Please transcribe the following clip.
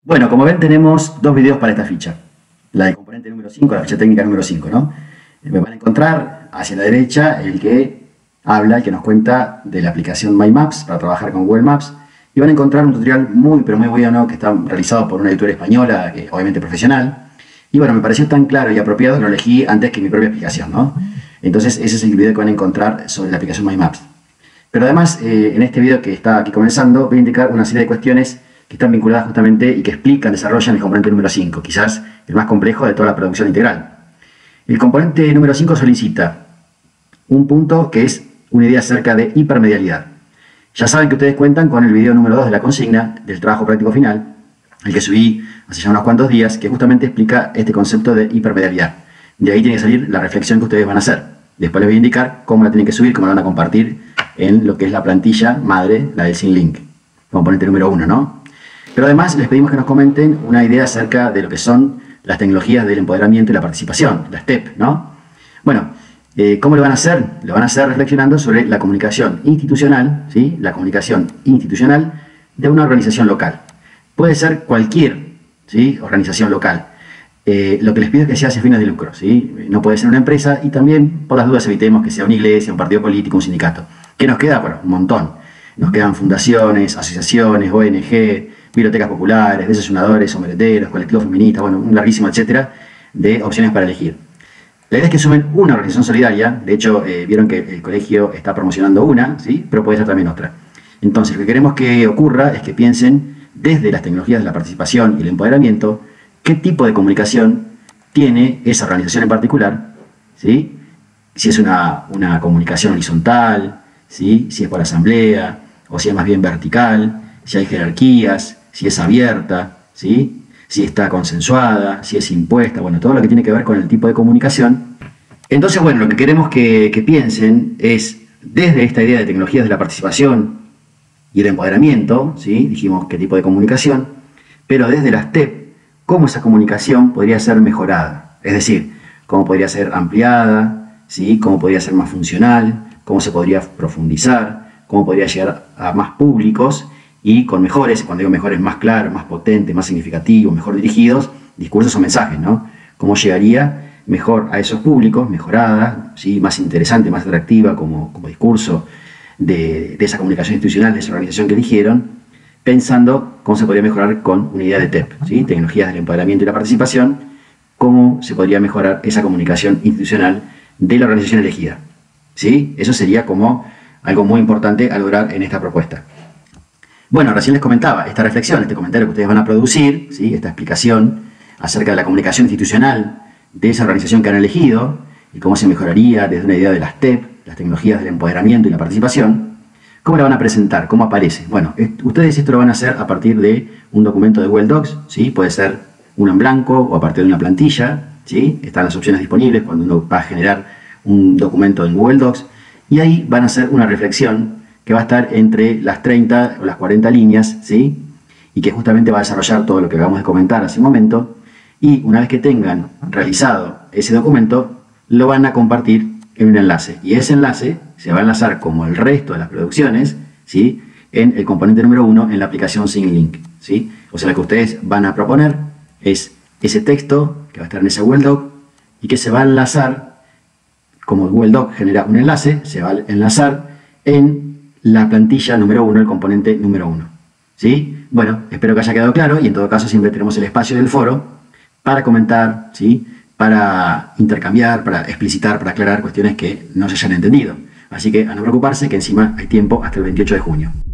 Bueno, como ven tenemos dos videos para esta ficha. La del componente número 5, la ficha técnica número 5, ¿no? Me van a encontrar hacia la derecha el que habla, el que nos cuenta de la aplicación My Maps para trabajar con Google Maps. Y van a encontrar un tutorial muy bueno que está realizado por una editora española, que obviamente profesional. Y bueno, me pareció tan claro y apropiado que lo elegí antes que mi propia aplicación, ¿no? Entonces ese es el video que van a encontrar sobre la aplicación My Maps. Pero además, en este video que está aquí comenzando, voy a indicar una serie de cuestiones que están vinculadas justamente y que explican, desarrollan el componente número 5, quizás el más complejo de toda la producción integral. El componente número 5 solicita un punto que es una idea acerca de hipermedialidad. Ya saben que ustedes cuentan con el video número 2 de la consigna del trabajo práctico final, el que subí hace ya unos cuantos días, que justamente explica este concepto de hipermedialidad. De ahí tiene que salir la reflexión que ustedes van a hacer. Después les voy a indicar cómo la tienen que subir, cómo la van a compartir en lo que es la plantilla madre, la del SymLink, componente número 1, ¿no? Pero además les pedimos que nos comenten una idea acerca de lo que son las tecnologías del empoderamiento y la participación, las TEP, ¿no? Bueno, ¿cómo lo van a hacer? Lo van a hacer reflexionando sobre la comunicación institucional, ¿sí? La comunicación institucional de una organización local. Puede ser cualquier, ¿sí? Organización local. Lo que les pido es que sea sin fines de lucro, ¿sí? No puede ser una empresa y también, por las dudas, evitemos que sea una iglesia, un partido político, un sindicato. ¿Qué nos queda? Bueno, un montón. Nos quedan fundaciones, asociaciones, ONG, bibliotecas populares, desayunadores, sombreteros, colectivos feministas, bueno, un larguísimo etcétera de opciones para elegir. La idea es que sumen una organización solidaria. De hecho, vieron que el colegio está promocionando una, ¿sí? Pero puede ser también otra. Entonces, lo que queremos que ocurra es que piensen desde las tecnologías de la participación y el empoderamiento, qué tipo de comunicación tiene esa organización en particular, ¿sí? Si es una comunicación horizontal, ¿sí? Si es por asamblea, o si es más bien vertical, si hay jerarquías, si es abierta, ¿sí? Si está consensuada, si es impuesta, bueno, todo lo que tiene que ver con el tipo de comunicación. Entonces, bueno, lo que queremos que piensen es, desde esta idea de tecnologías de la participación y el empoderamiento, ¿sí? Dijimos qué tipo de comunicación, pero desde las TEP, cómo esa comunicación podría ser mejorada, es decir, cómo podría ser ampliada, ¿sí? Cómo podría ser más funcional, cómo se podría profundizar, cómo podría llegar a más públicos y con mejores, cuando digo mejores, más claros, más potentes, más significativos, mejor dirigidos, discursos o mensajes, ¿no? Cómo llegaría mejor a esos públicos, mejorada, ¿sí? Más interesante, más atractiva como discurso de esa comunicación institucional, de esa organización que eligieron, pensando cómo se podría mejorar con una idea de TEP, ¿sí? Tecnologías del empoderamiento y la participación, cómo se podría mejorar esa comunicación institucional de la organización elegida, ¿sí? Eso sería como algo muy importante a lograr en esta propuesta. Bueno, recién les comentaba, esta reflexión, este comentario que ustedes van a producir, ¿sí? Esta explicación acerca de la comunicación institucional de esa organización que han elegido y cómo se mejoraría desde una idea de las TEP, las tecnologías del empoderamiento y la participación, ¿cómo la van a presentar? ¿Cómo aparece? Bueno, ustedes esto lo van a hacer a partir de un documento de Google Docs, ¿sí? Puede ser uno en blanco o a partir de una plantilla, ¿sí? Están las opciones disponibles cuando uno va a generar un documento en Google Docs y ahí van a hacer una reflexión que va a estar entre las 30 o las 40 líneas, ¿sí? Y que justamente va a desarrollar todo lo que acabamos de comentar hace un momento. Y una vez que tengan realizado ese documento, lo van a compartir en un enlace. Y ese enlace se va a enlazar, como el resto de las producciones, ¿sí? En el componente número 1 en la aplicación SymLink, ¿sí? O sea, lo que ustedes van a proponer es ese texto que va a estar en ese Google Doc y que se va a enlazar, como el Google Doc genera un enlace, se va a enlazar en la plantilla número 1, el componente número 1, ¿sí? Bueno, espero que haya quedado claro y en todo caso siempre tenemos el espacio del foro para comentar, ¿sí? Para intercambiar, para explicitar, para aclarar cuestiones que no se hayan entendido. Así que a no preocuparse que encima hay tiempo hasta el 28 de junio.